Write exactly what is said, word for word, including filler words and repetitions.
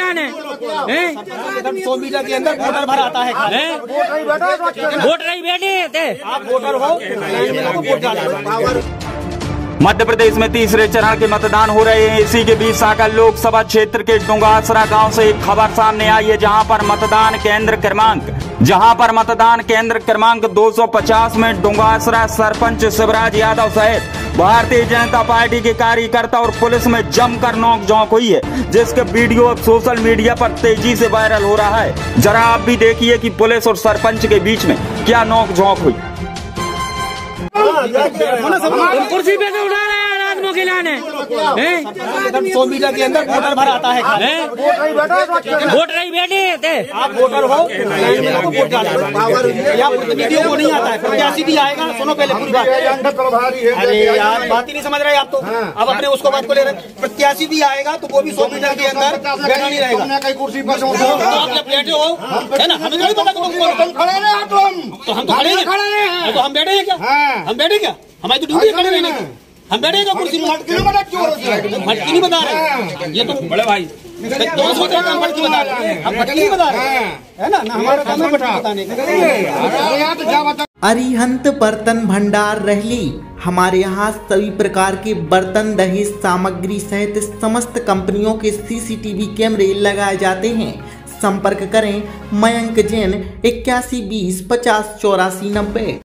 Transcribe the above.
किसान है? सौ मीटर के अंदर वोटर भर आता है। वोट नहीं बैठे थे आप वोटर हो, वोट डालो। मध्य प्रदेश में तीसरे चरण के मतदान हो रहे हैं। इसी के बीच सागर लोकसभा क्षेत्र के डुंगासरा गांव से एक खबर सामने आई है, जहां पर मतदान केंद्र क्रमांक जहां पर मतदान केंद्र क्रमांक दो सौ पचास में डुंगासरा सरपंच शिवराज यादव सहित भारतीय जनता पार्टी के कार्यकर्ता और पुलिस में जमकर नोकझोंक हुई है, जिसके वीडियो अब सोशल मीडिया पर तेजी से वायरल हो रहा है। जरा आप भी देखिए कि पुलिस और सरपंच के बीच में क्या नोकझोंक हुई। कुर्सी पे तो उठा रहे हैं आदमी के लाने। सौ मीटर के अंदर वोटर भर आता है। वोट नहीं बैठे थे आप वोटर हो, वोट डालो। यहाँ प्रतिनिधियों को नहीं आता है, प्रत्याशी भी आएगा। सुनो पहले पूरी बात। अरे यार बात ही नहीं समझ रहे आप तो। अब अपने उसको बात को ले रहे। प्रत्याशी भी आएगा तो वो भी सौ मीटर के अंदर बैठा नहीं रहेगा। कुर्सी पर बैठे हो है ना, हमें नहीं पता खड़े रहे तो हम तो खड़े हैं। तो हम बैठे हैं क्या? हम बैठे क्या? हमारी तो ड्यूटी खड़े रहने की। हम बैठे क्या कुर्सी में? भटकी नहीं बता रहे ये तो बड़े भाई तो सोच रहे हम भटकी बता रहे हैं। हम भटकी नहीं बता रहे है ना, हमारा काम है भटकी बताने का। अरिहंत बर्तन भंडार रहली। हमारे यहाँ सभी प्रकार के बर्तन, दहेज सामग्री सहित समस्त कंपनियों के सीसीटीवी कैमरे लगाए जाते हैं। संपर्क करें मयंक जैन इक्यासी बीस पचास चौरासी नब्बे।